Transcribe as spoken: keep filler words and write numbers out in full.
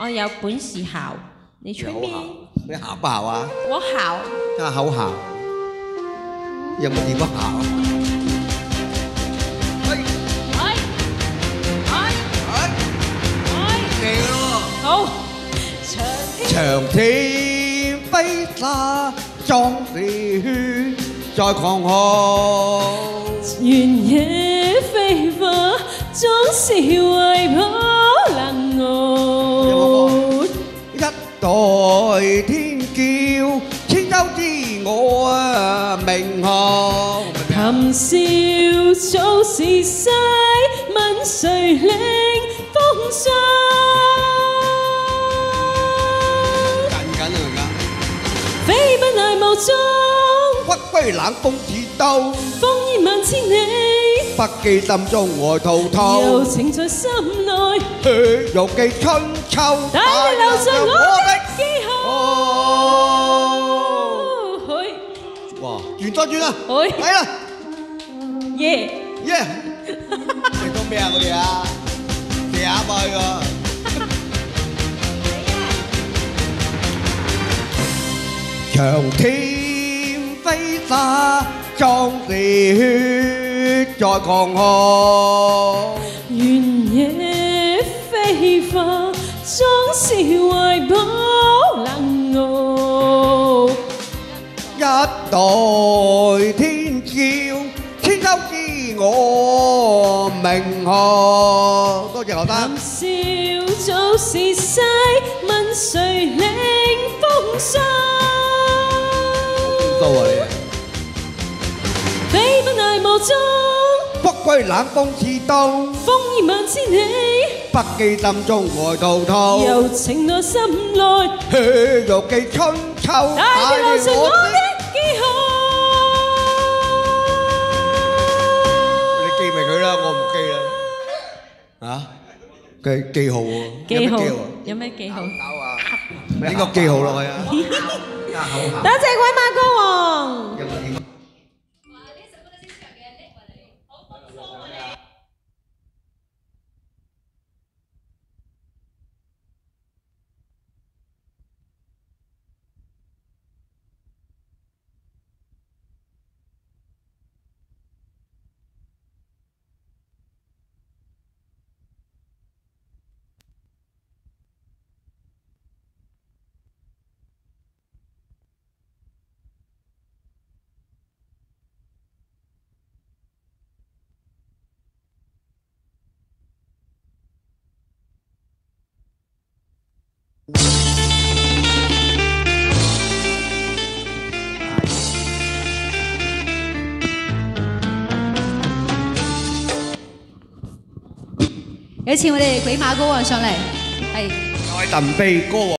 我有本事姣，你吹咩？ 你姣不姣啊？ 我姣。 真係好姣。有冇見過姣？喂！ 哎！哎！ 哎！ 哎！ 嚟咯！ 好。 長天飛沙，壯烈血在狂號。 原野飛花，總是為可能傲。 一代天驕，千秋之我啊名號。 談笑早是西，問誰領風霜？ 緊緊啊而家。 飛奔大霧中， 屈歸冷風似刀， 烽煙萬千里， 不記心中愛滔滔， 柔情在心內， 血肉記春秋， 大地留着我的記號。去， 哇！轉多轉啦， 去， 嚟啦， 耶耶！食到咩啊？我哋啊，射下去喎。長天飛沙，壯烈血在狂號。 原野飛花，總是為保能傲。 一代天驕，千秋之我名號。多謝劉丹。 笑早是西，問誰領風霜？ 到啊你！ 飛奔大霧中， 不歸冷風似刀， 烽煙萬千里， 不記心中愛滔滔， 柔情內心內， 血肉記春秋， 大地留着我的記號。 你記埋佢啦，我唔記啦。啊？記記號喎？ 記號有咩記號？ 有咩記號？ 應該記號落去啊！ 多謝鬼馬歌王。 有請我哋鬼馬歌王上嚟，係。 愛鄧飛歌王。